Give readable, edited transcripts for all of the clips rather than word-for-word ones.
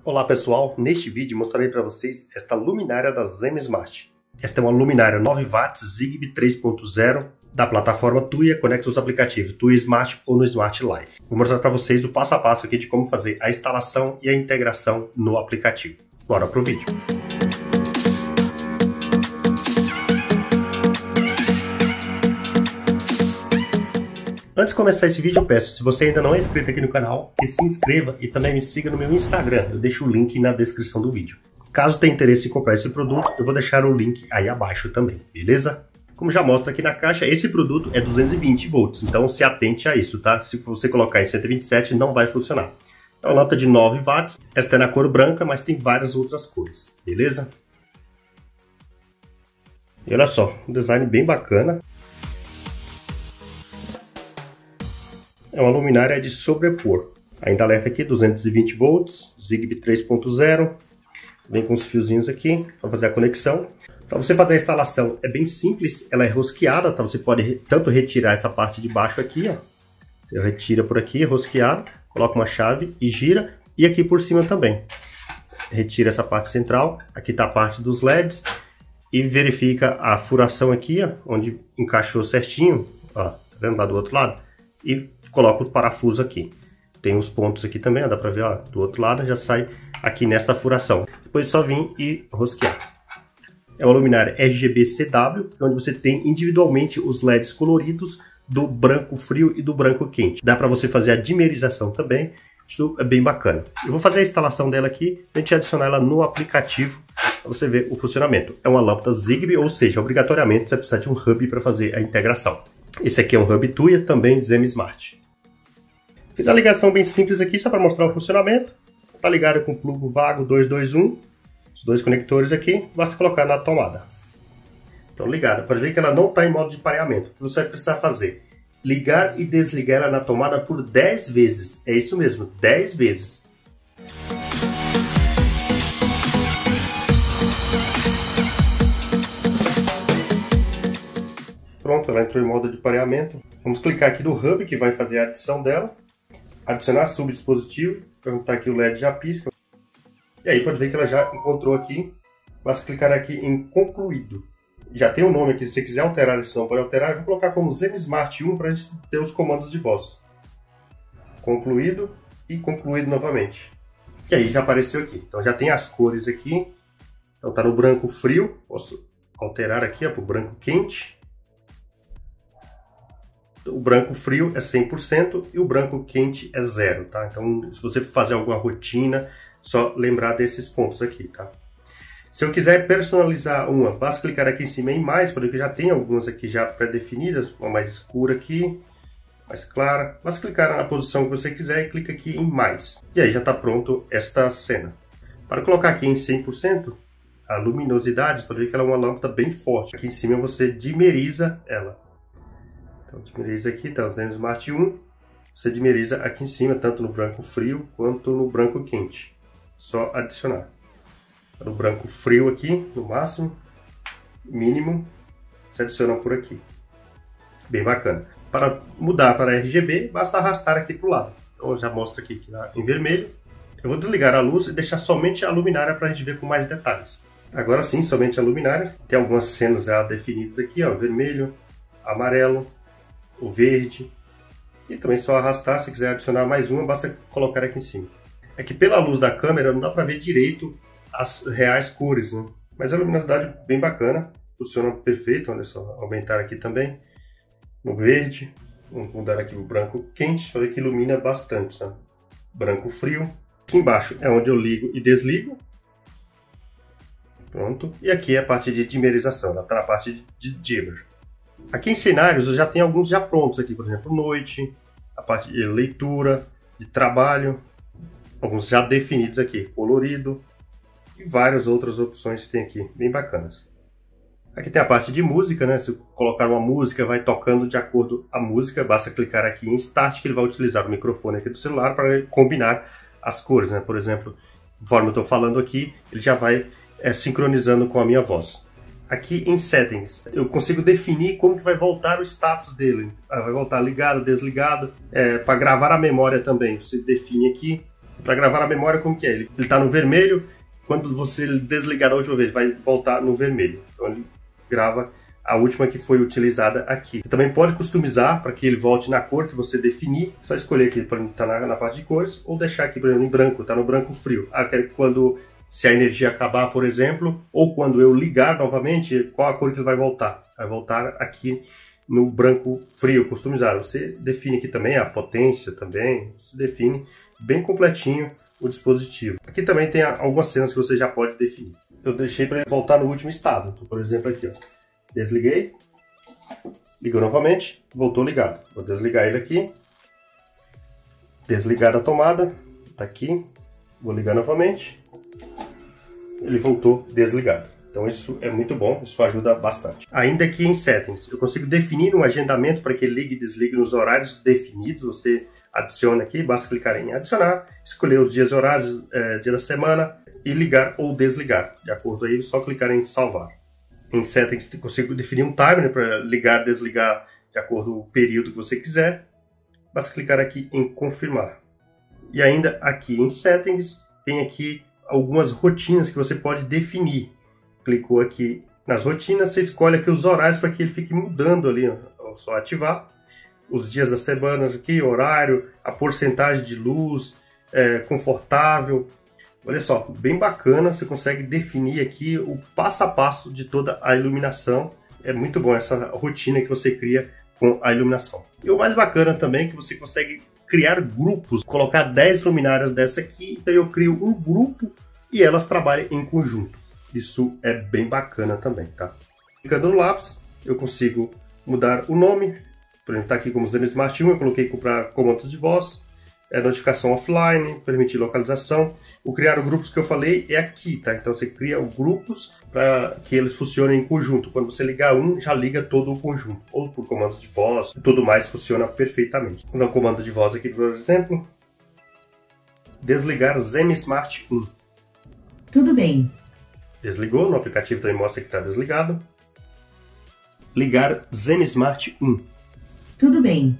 Olá pessoal, neste vídeo mostrarei para vocês esta luminária da ZenSmart. Esta é uma luminária 9 watts Zigbee 3.0 da plataforma Tuya, conecta os aplicativos Tuya Smart ou no Smart Life. Vou mostrar para vocês o passo a passo aqui de como fazer a instalação e a integração no aplicativo. Bora pro vídeo! Antes de começar esse vídeo, eu peço, se você ainda não é inscrito aqui no canal, que se inscreva e também me siga no meu Instagram. Eu deixo o link na descrição do vídeo. Caso tenha interesse em comprar esse produto, eu vou deixar o link aí abaixo também, beleza? Como já mostra aqui na caixa, esse produto é 220 volts, então se atente a isso, tá? Se você colocar em 127, não vai funcionar. É uma lâmpada de 9 watts, esta é na cor branca, mas tem várias outras cores, beleza? E olha só, um design bem bacana. É uma luminária de sobrepor. Ainda alerta aqui, 220 volts, Zigbee 3.0. Vem com os fiozinhos aqui para fazer a conexão. Para você fazer a instalação é bem simples, ela é rosqueada, tá? Você pode tanto retirar essa parte de baixo aqui, ó. Você retira por aqui, rosqueado, coloca uma chave e gira. E aqui por cima também. Retira essa parte central, aqui está a parte dos LEDs. E verifica a furação aqui, ó, onde encaixou certinho. Ó, tá vendo lá do outro lado? E coloca o parafuso aqui. Tem os pontos aqui também, ó, dá pra ver, ó, do outro lado já sai aqui nesta furação. Depois é só vir e rosquear. É uma luminária RGB CW, onde você tem individualmente os LEDs coloridos do branco frio e do branco quente. Dá pra você fazer a dimerização também, isso é bem bacana. Eu vou fazer a instalação dela aqui, a gente adicionar ela no aplicativo para você ver o funcionamento. É uma lâmpada Zigbee, ou seja, obrigatoriamente você precisa de um hub para fazer a integração. Esse aqui é um hub Tuya, também ZenSmart. Fiz a ligação bem simples aqui, só para mostrar o funcionamento. Está ligado com o plugo Vago 221, os dois conectores aqui, basta colocar na tomada. Então ligada, pode ver que ela não está em modo de pareamento. O que você vai precisar fazer? Ligar e desligar ela na tomada por 10 vezes. É isso mesmo, 10 vezes. Pronto, ela entrou em modo de pareamento. Vamos clicar aqui no hub que vai fazer a adição dela. Adicionar subdispositivo. Perguntar aqui o LED já pisca. E aí pode ver que ela já encontrou aqui. Basta clicar aqui em concluído. Já tem o nome aqui. Se você quiser alterar esse nome, pode alterar. Eu vou colocar como ZenSmart 1 para a gente ter os comandos de voz. Concluído e concluído novamente. E aí já apareceu aqui. Então já tem as cores aqui. Então tá no branco frio. Posso alterar aqui para o branco quente. O branco frio é 100% e o branco quente é 0, tá? Então, se você fazer alguma rotina, só lembrar desses pontos aqui, tá? Se eu quiser personalizar uma, basta clicar aqui em cima em mais, porque já tem algumas aqui já pré-definidas, uma mais escura aqui, mais clara. Basta clicar na posição que você quiser e clica aqui em mais. E aí já está pronto esta cena. Para colocar aqui em 100%, a luminosidade, você pode ver que ela é uma lâmpada bem forte. Aqui em cima você dimeriza ela. Então, dimeriza aqui, tá? O ZenSmart 1, você dimeriza aqui em cima, tanto no branco frio quanto no branco quente. Só adicionar. No branco frio aqui, no máximo, mínimo, você adiciona por aqui. Bem bacana. Para mudar para RGB, basta arrastar aqui para o lado. Então, eu já mostro aqui que tá em vermelho. Eu vou desligar a luz e deixar somente a luminária para a gente ver com mais detalhes. Agora sim, somente a luminária. Tem algumas cenas já definidas aqui, ó, vermelho, amarelo, o verde, e também só arrastar. Se quiser adicionar mais uma, basta colocar aqui em cima. É que pela luz da câmera não dá para ver direito as reais cores, né? Mas a luminosidade bem bacana, funciona perfeito. Olha só, aumentar aqui também no verde, vamos mudar aqui o branco quente, para ver que ilumina bastante, tá? Branco frio. Aqui embaixo é onde eu ligo e desligo. Pronto. E aqui é a parte de dimerização, ela está na parte de dimmer. Aqui em cenários eu já tenho alguns já prontos aqui, por exemplo, noite, a parte de leitura, de trabalho, alguns já definidos aqui, colorido e várias outras opções que tem aqui, bem bacanas. Aqui tem a parte de música, né? Se eu colocar uma música, vai tocando de acordo com a música, basta clicar aqui em Start que ele vai utilizar o microfone aqui do celular para combinar as cores, né? Por exemplo, conforme eu estou falando aqui, ele já vai sincronizando com a minha voz. Aqui em Settings, eu consigo definir como que vai voltar o status dele. Vai voltar ligado, desligado. Para gravar a memória também, você define aqui. Para gravar a memória, como que é? Ele está no vermelho, quando você desligar da última vez, vai voltar no vermelho. Então ele grava a última que foi utilizada aqui. Você também pode customizar para que ele volte na cor que você definir. Só escolher aqui para estar na parte de cores ou deixar aqui, por exemplo, em branco, está no branco frio. Ah, quero que se a energia acabar, por exemplo, ou quando eu ligar novamente, qual a cor que ele vai voltar? Vai voltar aqui no branco frio, customizado. Você define aqui também a potência também, você define bem completinho o dispositivo. Aqui também tem algumas cenas que você já pode definir. Eu deixei para ele voltar no último estado. Então, por exemplo, aqui, ó. Desliguei, ligou novamente, voltou ligado. Vou desligar ele aqui, desligar a tomada, tá aqui, vou ligar novamente, ele voltou desligado. Então isso é muito bom, isso ajuda bastante. Ainda aqui em Settings, eu consigo definir um agendamento para que ele ligue e desligue nos horários definidos. Você adiciona aqui, basta clicar em adicionar, escolher os dias e horários, dia da semana e ligar ou desligar. De acordo aí, só clicar em salvar. Em Settings, eu consigo definir um timer para ligar e desligar de acordo com o período que você quiser. Basta clicar aqui em confirmar. E ainda aqui em Settings, tem aqui algumas rotinas que você pode definir. Clicou aqui nas rotinas, você escolhe aqui os horários para que ele fique mudando ali, ó, só ativar. Os dias das semanas aqui, horário, a porcentagem de luz, confortável. Olha só, bem bacana, você consegue definir aqui o passo a passo de toda a iluminação. É muito bom essa rotina que você cria com a iluminação. E o mais bacana também é que você consegue criar grupos, colocar 10 luminárias dessa aqui, então eu crio um grupo e elas trabalham em conjunto. Isso é bem bacana também, tá? Clicando no lápis, eu consigo mudar o nome. Por exemplo, tá aqui como Zen Smart 1, eu coloquei para comandos de voz. Notificação offline, permitir localização. O criar grupos que eu falei é aqui, tá? Então você cria grupos para que eles funcionem em conjunto. Quando você ligar um, já liga todo o conjunto. Ou por comandos de voz, tudo mais funciona perfeitamente. Vou dar um comando de voz aqui, por exemplo. Desligar Zen Smart 1. Tudo bem. Desligou, no aplicativo também mostra que está desligado. Ligar Zen Smart 1. Tudo bem.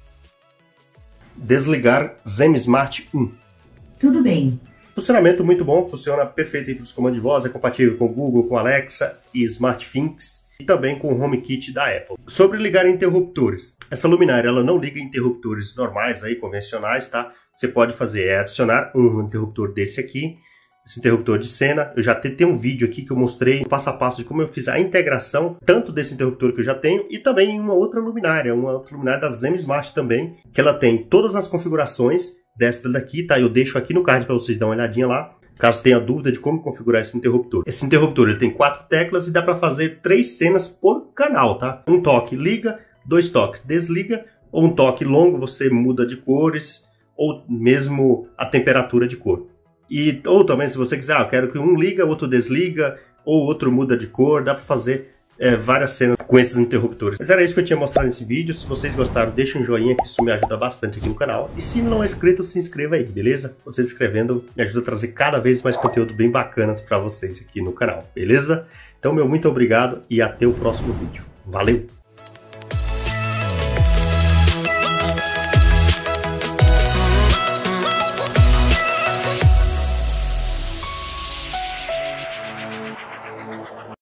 Desligar Zen Smart 1. Tudo bem. Funcionamento muito bom, funciona perfeito para os comandos de voz, é compatível com o Google, com Alexa e SmartThings e também com o HomeKit da Apple. Sobre ligar interruptores. Essa luminária ela não liga interruptores normais, aí, convencionais, tá? Você pode fazer adicionar um interruptor desse aqui, esse interruptor de cena. Eu já tenho um vídeo aqui que eu mostrei passo a passo de como eu fiz a integração tanto desse interruptor que eu já tenho e também em uma outra luminária da Zen Smart também, que ela tem todas as configurações desta daqui, tá? Eu deixo aqui no card para vocês darem uma olhadinha lá, caso tenha dúvida de como configurar esse interruptor. Esse interruptor ele tem 4 teclas e dá para fazer 3 cenas por canal, tá? Um toque liga, 2 toques desliga, ou um toque longo você muda de cores, ou mesmo a temperatura de cor. Ou também, se você quiser, eu quero que um liga, outro desliga, ou outro muda de cor, dá para fazer várias cenas com esses interruptores. Mas era isso que eu tinha mostrado nesse vídeo. Se vocês gostaram, deixa um joinha, que isso me ajuda bastante aqui no canal. E se não é inscrito, se inscreva aí, beleza? Você se inscrevendo me ajuda a trazer cada vez mais conteúdo bem bacana para vocês aqui no canal, beleza? Então, muito obrigado e até o próximo vídeo. Valeu!